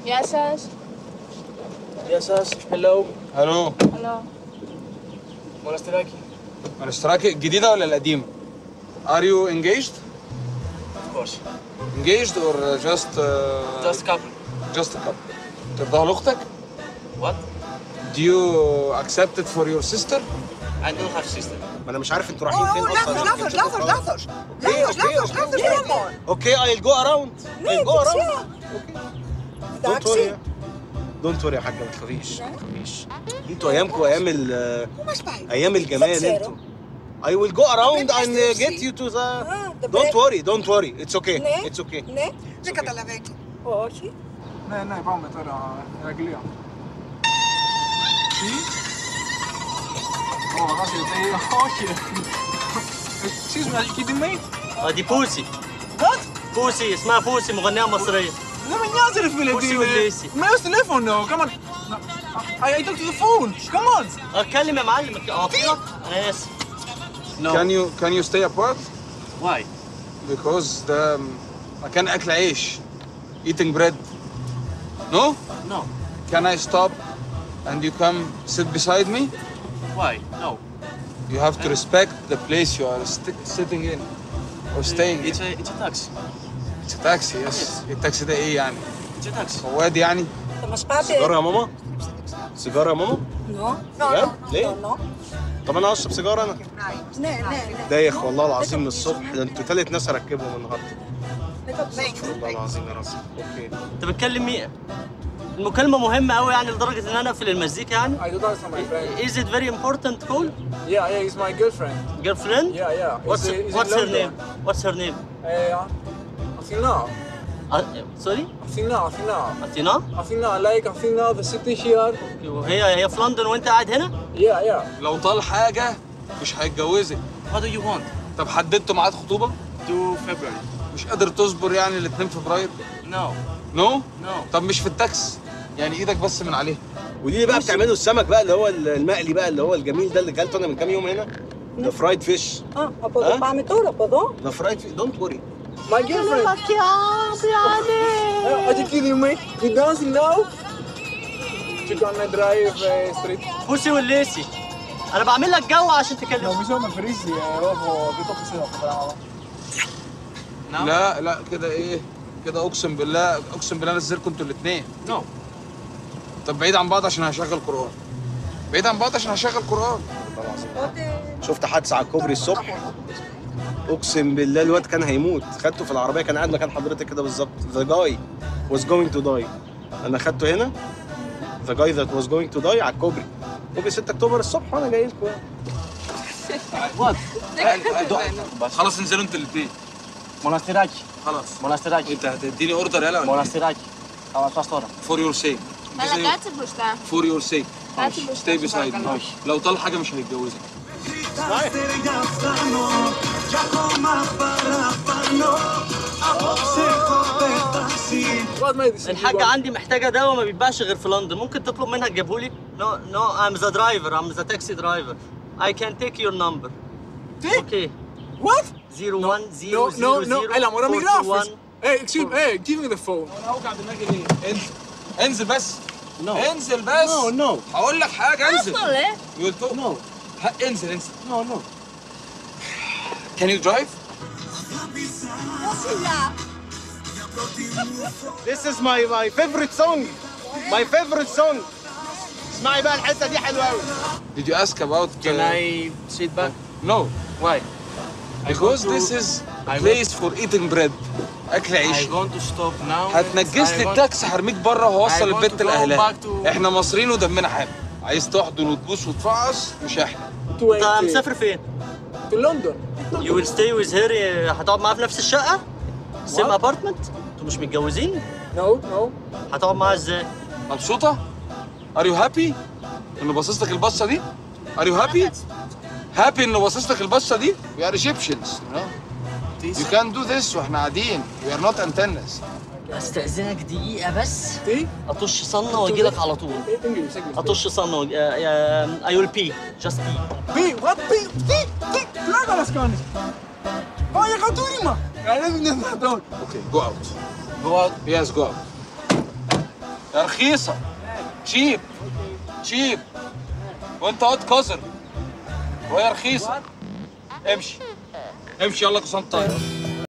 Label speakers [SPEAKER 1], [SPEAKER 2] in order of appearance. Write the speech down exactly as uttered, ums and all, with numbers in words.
[SPEAKER 1] Γεια σας.
[SPEAKER 2] Γεια σας. Hello.
[SPEAKER 3] Hello.
[SPEAKER 1] Hello.
[SPEAKER 2] Μοναστηράκι.
[SPEAKER 3] Μοναστηράκι, جديدة ولا القديمة? Are you engaged?
[SPEAKER 2] Of course.
[SPEAKER 3] Engaged or just uh,
[SPEAKER 2] Just couple.
[SPEAKER 3] just a couple? ترضاها لأختك؟
[SPEAKER 2] What?
[SPEAKER 3] Do you accept it for your sister?
[SPEAKER 2] I don't have sister.
[SPEAKER 4] ما انا مش عارف انتوا رايحين فين اصلا.
[SPEAKER 5] لحظة لحظة لحظة لحظة لحظة لحظة لحظة
[SPEAKER 4] اوكي I'll go around. I'll go around. Don't worry. Don't worry يا حاجة، ما تخافيش ما تخافيش. انتوا ايامكم ايام ال ايام الجمال انتوا. I will go around and get you to the. Don't worry, don't worry. It's okay. It's okay.
[SPEAKER 5] Ναι, δεν καταλαβαίνω. Όχι.
[SPEAKER 6] Ναι, ναι, πάμε τώρα Ηρακλείο. Τι? Ω, δάσε, όχι. Excuse me, are you kidding me?
[SPEAKER 2] دي بوسي.
[SPEAKER 6] What?
[SPEAKER 2] بوسي اسمها بوسي مغنية مصرية.
[SPEAKER 6] Δεν με νοιάζει ρε φίλε,
[SPEAKER 2] Πούσι Ουλίση.
[SPEAKER 6] με στο τηλέφωνο, come on. I, I talk to the phone, come on.
[SPEAKER 2] اتكلم يا معلم. اطيرك. انا اسف. No.
[SPEAKER 3] Can you can you stay apart?
[SPEAKER 2] Why?
[SPEAKER 3] Because ده مكان أكل عيش. Eating bread. No?
[SPEAKER 2] No.
[SPEAKER 3] Can I stop and you come sit beside me?
[SPEAKER 2] Why? No.
[SPEAKER 3] You have to respect the place you are st- sitting in or staying
[SPEAKER 2] It's
[SPEAKER 3] in.
[SPEAKER 2] a it's a taxi.
[SPEAKER 3] It's a taxi, yes. التاكسي ده إيه يعني؟
[SPEAKER 2] It's a taxi.
[SPEAKER 3] مواد يعني؟
[SPEAKER 5] Θα μας πάτε.
[SPEAKER 4] سيجارة يا ماما؟ سيجارة يا ماما؟
[SPEAKER 5] نو نو
[SPEAKER 4] بجد؟
[SPEAKER 5] نو
[SPEAKER 4] ليه؟
[SPEAKER 5] نو
[SPEAKER 4] طب انا هشرب سيجارة انا.
[SPEAKER 5] Ναι, ναι, ναι.
[SPEAKER 4] دايخ والله العظيم من الصبح، ده انتوا تالت ناس اركبهم النهارده.
[SPEAKER 5] Δεν το
[SPEAKER 4] استغفر الله العظيم يا رب. اوكي.
[SPEAKER 2] انت بتكلم مين؟ المكالمة مهمة قوي يعني لدرجة ان انا اقفل المزيكا يعني؟
[SPEAKER 6] I don't understand my friend.
[SPEAKER 2] Is it very important call?
[SPEAKER 6] Yeah, yeah, he's my girlfriend.
[SPEAKER 2] Girlfriend?
[SPEAKER 6] Yeah, yeah.
[SPEAKER 2] What's
[SPEAKER 6] He's, he's
[SPEAKER 2] what's
[SPEAKER 6] in
[SPEAKER 2] her
[SPEAKER 6] London.
[SPEAKER 2] name? What's her name?
[SPEAKER 6] Uh, Athena.
[SPEAKER 2] Uh, sorry?
[SPEAKER 6] Athena, Athena.
[SPEAKER 2] أثينا؟
[SPEAKER 6] Athena, like Athena, the city here.
[SPEAKER 2] وهي هي في لندن وانت قاعد هنا؟
[SPEAKER 6] Yeah, yeah.
[SPEAKER 3] لو طال حاجة مش هيتجوزك.
[SPEAKER 2] What do you want?
[SPEAKER 3] طب حددتوا ميعاد خطوبة؟
[SPEAKER 2] To February.
[SPEAKER 3] مش قادر تصبر يعني الاثنين فبراير؟
[SPEAKER 2] No.
[SPEAKER 3] نو؟
[SPEAKER 2] No.
[SPEAKER 3] طب مش في التاكس. يعني ايدك بس من عليها.
[SPEAKER 4] قولي لي بقى بتعملوا السمك بقى اللي هو المقلي بقى اللي هو الجميل ده اللي كلته انا من كام يوم هنا؟ The fried fish.
[SPEAKER 5] Α, από εδώ πάμε τώρα, από εδώ.
[SPEAKER 4] The fried fish. Don't worry.
[SPEAKER 6] My girlfriend. Uh, are you kidding me? You dancing now? You gonna drive uh, straight?
[SPEAKER 2] بوسي والليسي. أنا بعمل لك جو عشان تكلم.
[SPEAKER 6] Νομίζω με βρίζει, Ρόβο, δεν το πιστεύω αυτό το πράγμα.
[SPEAKER 3] لا لا كده ايه؟ كده اقسم بالله اقسم بالله انزلكم انتوا الاثنين.
[SPEAKER 2] No.
[SPEAKER 3] طب بعيد عن بعض عشان هشغل قرآن. بعيد عن بعض عشان هشغل قرآن.
[SPEAKER 4] شفت حادثة على الكوبري الصبح؟ اقسم بالله الواد كان هيموت، خدته في العربية كان قاعد مكان حضرتك كده بالظبط. The guy was going to die. أنا خدته هنا. The guy that was going to die على الكوبري. كوبري ستة أكتوبر الصبح وأنا جاي لكم.
[SPEAKER 2] What?
[SPEAKER 3] خلاص انزلوا انتوا الاثنين.
[SPEAKER 2] Μοναστηράκι.
[SPEAKER 3] خلاص.
[SPEAKER 2] Μοναστηράκι.
[SPEAKER 3] انت هتديني اوردر يلا ولا ايه؟
[SPEAKER 2] Μοναστηράκι. Θα μας πας τώρα.
[SPEAKER 3] For your sake.
[SPEAKER 1] Αλλά κάτσε μπροστά.
[SPEAKER 3] For your sake.
[SPEAKER 1] Κάτσε μπροστά.
[SPEAKER 3] Stay beside me.
[SPEAKER 1] παρακαλώ.
[SPEAKER 3] لو طال حاجة مش هيتجوزك.
[SPEAKER 6] What made this?
[SPEAKER 2] الحاجة عندي محتاجة دواء ما بيتباعش غير في لندن، ممكن تطلب منها تجيبه لي؟ No, no, I'm the driver, I'm the taxi driver. I can take your number.
[SPEAKER 6] Take?
[SPEAKER 2] Okay.
[SPEAKER 6] What?
[SPEAKER 2] zero one zero
[SPEAKER 6] No,
[SPEAKER 2] zero
[SPEAKER 6] no, no.
[SPEAKER 2] zero
[SPEAKER 6] Έλα, μωρά, μη
[SPEAKER 2] four two
[SPEAKER 6] γράφεις.
[SPEAKER 2] one.
[SPEAKER 6] Hey, excuse me. Hey, give me the phone.
[SPEAKER 3] انا اوجع دماغي ليه؟ انزل. انزل بس.
[SPEAKER 2] No.
[SPEAKER 3] انزل بس.
[SPEAKER 4] No, no.
[SPEAKER 3] هقول لك حاجة انزل.
[SPEAKER 1] Αυτό λέ.
[SPEAKER 3] You talk.
[SPEAKER 4] No.
[SPEAKER 3] ها، انزل انزل.
[SPEAKER 4] No, no.
[SPEAKER 3] Can you drive?
[SPEAKER 4] This is my my favorite song. My favorite song. اسمعي بقى الحتة دي حلوة أوي.
[SPEAKER 3] Did you ask about?
[SPEAKER 2] Can
[SPEAKER 3] uh,
[SPEAKER 2] I sit back?
[SPEAKER 3] No.
[SPEAKER 2] Why?
[SPEAKER 3] Because
[SPEAKER 2] to-
[SPEAKER 3] this is
[SPEAKER 2] I
[SPEAKER 3] a place for eating bread. أكل
[SPEAKER 2] I
[SPEAKER 3] عيش.
[SPEAKER 2] want to stop now.
[SPEAKER 3] هتنجس
[SPEAKER 2] I
[SPEAKER 3] لي
[SPEAKER 2] want-
[SPEAKER 3] التاكسي هرميك بره وهوصل
[SPEAKER 2] I want
[SPEAKER 3] البت
[SPEAKER 2] to go
[SPEAKER 3] لاهلها.
[SPEAKER 2] back to-
[SPEAKER 3] احنا مصريين ودمنا حامي. عايز تحضن وتبوس وتفعص مش احنا.
[SPEAKER 6] To
[SPEAKER 2] انت
[SPEAKER 6] wait.
[SPEAKER 2] مسافر فين؟
[SPEAKER 6] To London.
[SPEAKER 2] You will stay with her. هتقعد معاها في نفس الشقة؟ same
[SPEAKER 6] What?
[SPEAKER 2] apartment؟ انتوا مش متجوزين؟
[SPEAKER 6] No, no.
[SPEAKER 2] هتقعد معاها ازاي؟
[SPEAKER 3] مبسوطة؟ Are you happy؟ إنه باصص لك البصة دي؟ Are you happy؟ happy إنه باصص لك البصة دي؟ We are Egyptians. You know? You can't do this واحنا قاعدين. We are not antennas.
[SPEAKER 2] استأذنك دقيقة بس
[SPEAKER 6] Τι?
[SPEAKER 2] أطش صنة وأجي لك على طول.
[SPEAKER 6] English, English.
[SPEAKER 2] أطش صنة وأجي... I will pee. Just pee.
[SPEAKER 6] Πι, what πι, τι, τι, πλάκα μας κάνεις. Πάει για κατούριμα. Καλέ είναι δυνατόν.
[SPEAKER 3] Okay, go out.
[SPEAKER 2] Go out.
[SPEAKER 3] Yes, go out. يا رخيصة تشيب تشيب وانت واد قذر وهي رخيصة. امشي امشي يلا كسان طايرة.